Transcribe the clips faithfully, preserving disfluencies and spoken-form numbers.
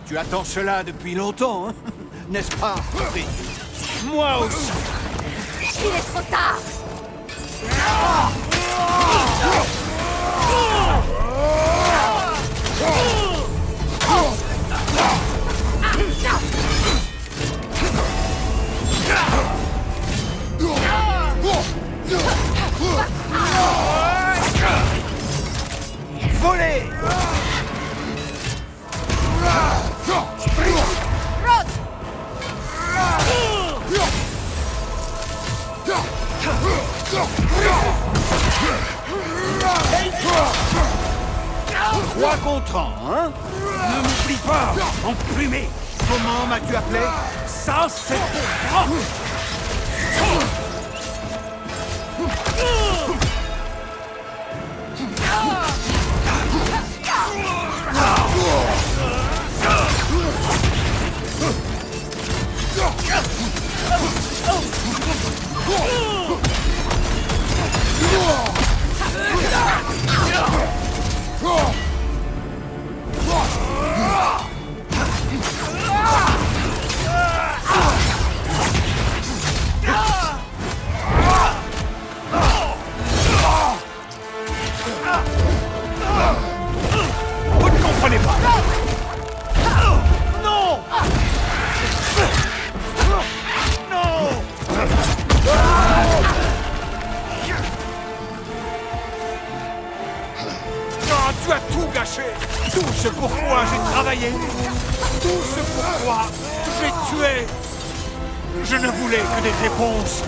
Tu attends cela depuis longtemps, hein? N'est-ce pas? Oui. Moi aussi. Il est trop tard. Volez! Trois contre un, hein? Ne m'oublie pas, emplumé! Comment m'as-tu appelé? Ça, c'est pour moi! Vous ne comprenez pas! Non! Non! Oh, tu as tout gâché! Tout ce pourquoi j'ai travaillé! Tout ce pourquoi j'ai tué! Je ne voulais que des réponses!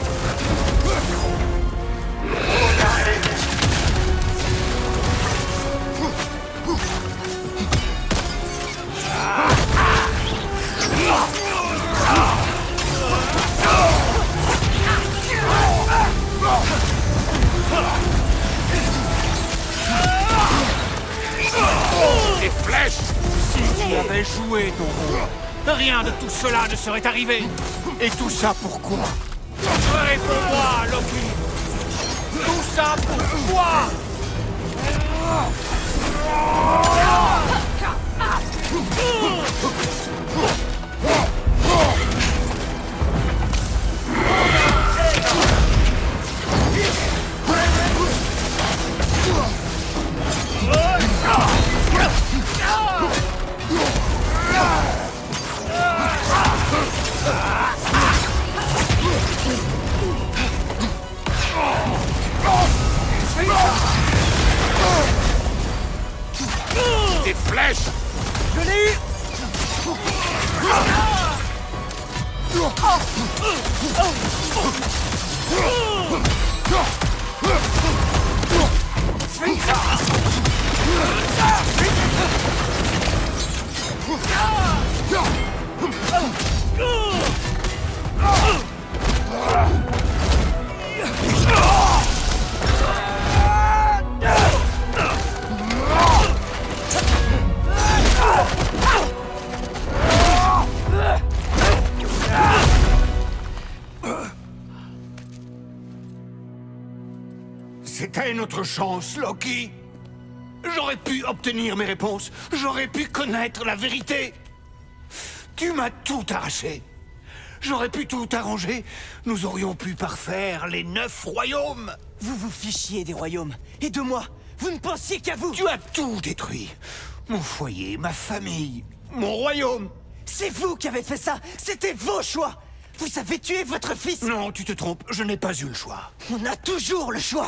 Des flèches! Si tu avais joué ton rôle, rien de tout cela ne serait arrivé. Et tout ça pourquoi? Réponds-moi, Loki! Tout ça pourquoi? Des flèches! Je l'ai eu! C'était notre chance, Loki. J'aurais pu obtenir mes réponses. J'aurais pu connaître la vérité. Tu m'as tout arraché. J'aurais pu tout arranger. Nous aurions pu parfaire les neuf royaumes. Vous vous fichiez des royaumes. Et de moi. Vous ne pensiez qu'à vous. Tu as tout détruit. Mon foyer, ma famille, mon royaume. C'est vous qui avez fait ça. C'était vos choix. Vous avez tué votre fils. Non, tu te trompes. Je n'ai pas eu le choix. On a toujours le choix.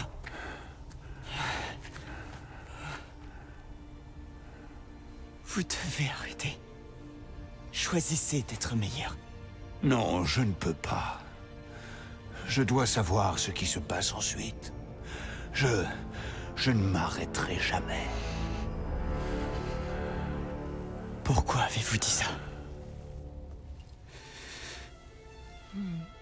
Vous devez arrêter. Choisissez d'être meilleur. Non, je ne peux pas. Je dois savoir ce qui se passe ensuite. Je... je ne m'arrêterai jamais. Pourquoi avez-vous dit ça? Hmm.